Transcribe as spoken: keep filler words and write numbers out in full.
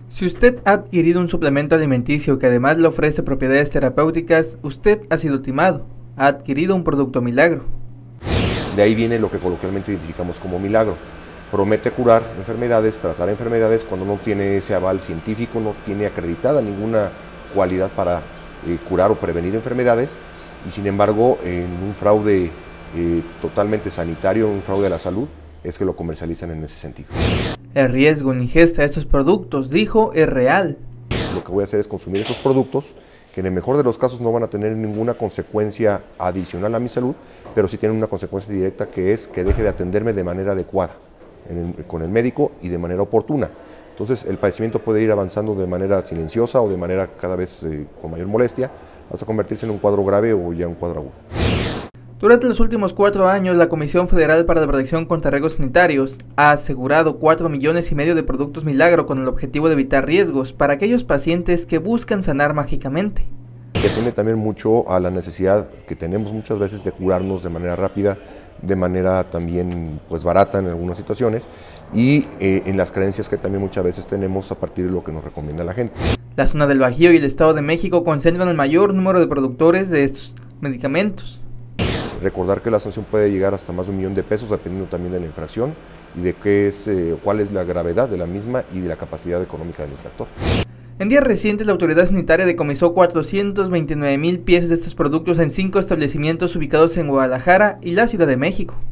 Si usted ha adquirido un suplemento alimenticio que además le ofrece propiedades terapéuticas, usted ha sido timado, ha adquirido un producto milagro. De ahí viene lo que coloquialmente identificamos como milagro. Promete curar enfermedades, tratar enfermedades cuando no tiene ese aval científico, no tiene acreditada ninguna cualidad para eh, curar o prevenir enfermedades, y sin embargo en un fraude eh, totalmente sanitario, un fraude a la salud, es que lo comercializan en ese sentido. El riesgo en ingesta de estos productos, dijo, es real. Lo que voy a hacer es consumir esos productos que en el mejor de los casos no van a tener ninguna consecuencia adicional a mi salud, pero sí tienen una consecuencia directa, que es que deje de atenderme de manera adecuada en el, con el médico y de manera oportuna. Entonces el padecimiento puede ir avanzando de manera silenciosa o de manera cada vez eh, con mayor molestia, hasta convertirse en un cuadro grave o ya un cuadro agudo. Durante los últimos cuatro años, la Comisión Federal para la Protección contra Riesgos Sanitarios ha asegurado cuatro millones y medio de productos milagro con el objetivo de evitar riesgos para aquellos pacientes que buscan sanar mágicamente. Depende también mucho a la necesidad que tenemos muchas veces de curarnos de manera rápida, de manera también pues barata en algunas situaciones, y eh, en las creencias que también muchas veces tenemos a partir de lo que nos recomienda la gente. La zona del Bajío y el Estado de México concentran el mayor número de productores de estos medicamentos. Recordar que la sanción puede llegar hasta más de un millón de pesos, dependiendo también de la infracción y de qué es, eh, cuál es la gravedad de la misma y de la capacidad económica del infractor. En días recientes, la autoridad sanitaria decomisó cuatrocientos veintinueve mil piezas de estos productos en cinco establecimientos ubicados en Guadalajara y la Ciudad de México.